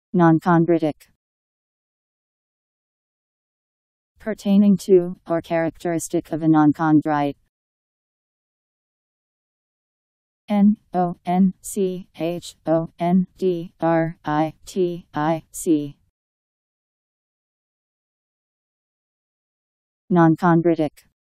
Nonchondritic. Pertaining to, or characteristic of a nonchondrite. Nonchondritic. Nonchondritic.